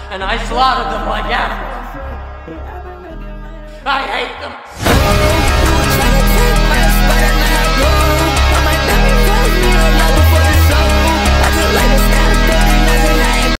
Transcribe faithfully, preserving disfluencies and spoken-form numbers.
and I slaughtered them like animals. I hate them.